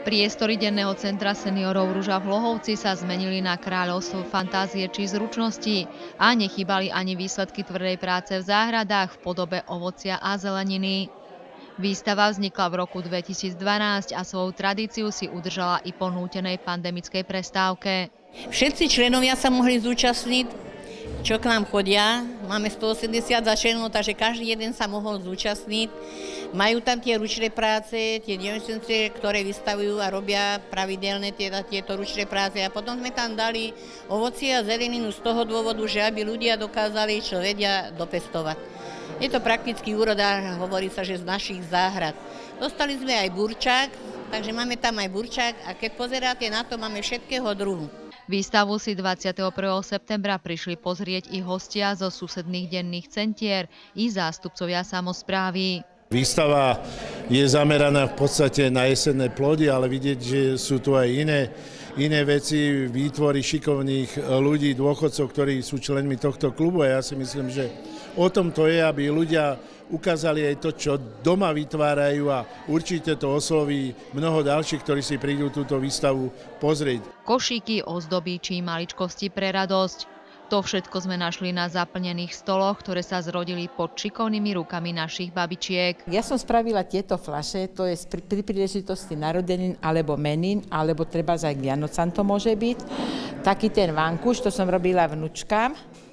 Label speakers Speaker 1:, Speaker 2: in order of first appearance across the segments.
Speaker 1: Priestory denného centra seniorov Ruža v Hlohovci sa zmenili na kráľovstvo fantázie či zručnosti a nechýbali ani výsledky tvrdej práce v záhradách v podobe ovocia a zeleniny. Výstava vznikla v roku 2012 a svoju tradíciu si udržala i po nútenej pandemickej prestávke.
Speaker 2: Všetci členovia sa mohli zúčastniť, čo k nám chodia. Máme 180 členov, takže každý jeden sa mohol zúčastniť. Majú tam tie ručné práce, tie dievčence, ktoré vystavujú a robia pravidelne tieto ručné práce. A potom sme tam dali ovocie a zeleninu z toho dôvodu, že aby ľudia dokázali, čo vedia, dopestovať. Je to prakticky úroda, hovorí sa, že z našich záhrad. Dostali sme aj burčák, takže máme tam aj burčák a keď pozeráte na to, máme všetkého druhu.
Speaker 1: Výstavu si 21. septembra prišli pozrieť i hostia zo susedných denných centier i zástupcovia samosprávy.
Speaker 3: Výstava je zameraná v podstate na jesenné plody, ale vidieť, že sú tu aj iné veci, výtvory šikovných ľudí, dôchodcov, ktorí sú členmi tohto klubu. A ja si myslím, že o tom to je, aby ľudia ukázali aj to, čo doma vytvárajú a určite to osloví mnoho ďalších, ktorí si prídu túto výstavu pozrieť.
Speaker 1: Košíky, ozdoby či maličkosti pre radosť. To všetko sme našli na zaplnených stoloch, ktoré sa zrodili pod šikovnými rukami našich babičiek.
Speaker 4: Ja som spravila tieto fľaše, to je pri príležitosti narodenín alebo menín, alebo treba aj k Vianocam to môže byť. Taký ten vankuš, to som robila vnúčkam,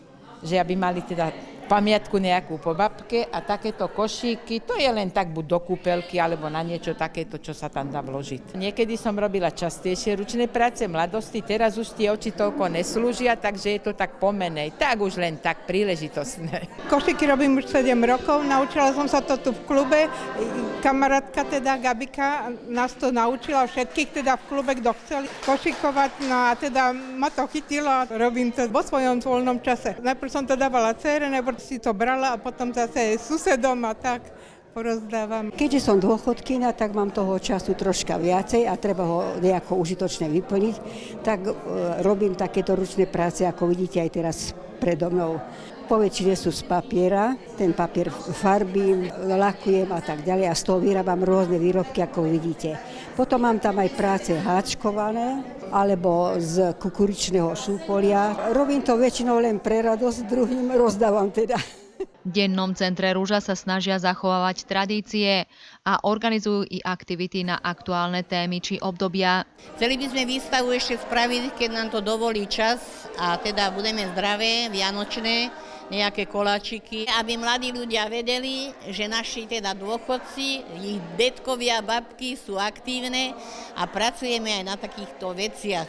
Speaker 4: že aby mali teda pamiatku nejakú po babke a takéto košíky, to je len tak buď do kúpelky alebo na niečo takéto, čo sa tam dá vložiť. Niekedy som robila častejšie ručné práce mladosti, teraz už tie oči toľko neslúžia, takže je to tak pomenej, tak už len tak príležitostné.
Speaker 5: Košíky robím už 7 rokov, naučila som sa to tu v klube, kamarátka teda Gabika nás to naučila všetkých teda v klube, kto chceli košikovať, no a teda ma to chytilo a robím to vo svojom voľnom čase. Najprv som to dávala dcére, najprv si to brala a potom zase susedom a tak porozdávam.
Speaker 6: Keďže som dôchodkyňa, tak mám toho času troška viacej a treba ho nejako užitočne vyplniť, tak robím takéto ručné práce, ako vidíte aj teraz predo mnou. Poväčšine sú z papiera, ten papier farbím, lakujem a tak ďalej a z toho vyrábam rôzne výrobky, ako vidíte. Potom mám tam aj práce háčkované alebo z kukuričného šúpolia. Robím to väčšinou len pre radosť, druhým rozdávam teda.
Speaker 1: V dennom centre Ruža sa snažia zachovávať tradície a organizujú i aktivity na aktuálne témy či obdobia.
Speaker 2: Chceli by sme výstavu ešte spraviť, keď nám to dovolí čas a teda budeme zdravé, vianočné, nejaké koláčiky, aby mladí ľudia vedeli, že naši teda dôchodci, ich detkovia, babky sú aktívne a pracujeme aj na takýchto veciach.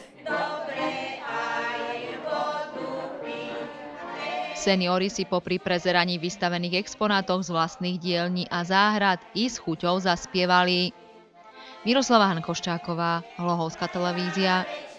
Speaker 1: Seniori si popri prezeraní vystavených exponátov z vlastných dielní a záhrad i s chuťou zaspievali. Miroslava Hankoščáková, Hlohovská televízia.